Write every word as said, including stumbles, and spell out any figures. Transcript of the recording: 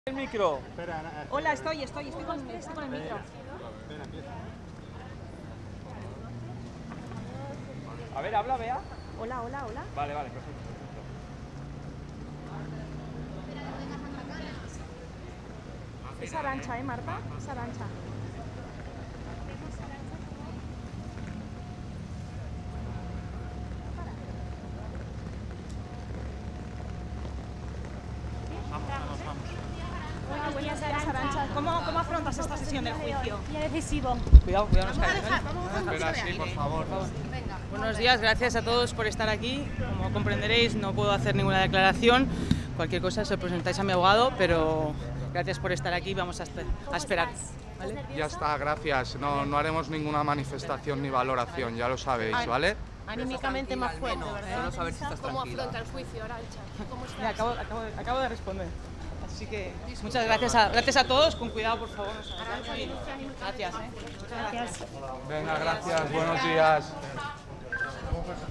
El micro. Hola, estoy, estoy, estoy con, estoy con el micro. A ver, habla, Bea. Hola, hola, hola. Vale, vale, perfecto, perfecto. Es Arantxa, ¿eh, Marta? Es Arantxa. Hola, buenos días, Arantxa. ¿Cómo, ¿Cómo afrontas esta sesión del juicio? Ya decisivo. Cuidado, cuidado, nos cae. Espera, sí, por favor. Buenos días, gracias a todos por estar aquí. Como comprenderéis, no puedo hacer ninguna declaración. Cualquier cosa se lo presentáis a mi abogado, pero gracias por estar aquí. Vamos a, esper a esperar. ¿Vale? Ya está, gracias. No, no haremos ninguna manifestación ni valoración, ya lo sabéis, ¿vale? Anímicamente más fuerte, ¿verdad? Solo saber si estás ¿Cómo tranquila. afronta el juicio, Arantxa? ¿Cómo Mira, estás? acabo, acabo, de, acabo de responder. Así que muchas gracias a, gracias a todos. Con cuidado, por favor. Gracias. ¿eh? Muchas gracias. Venga, gracias, buenos días.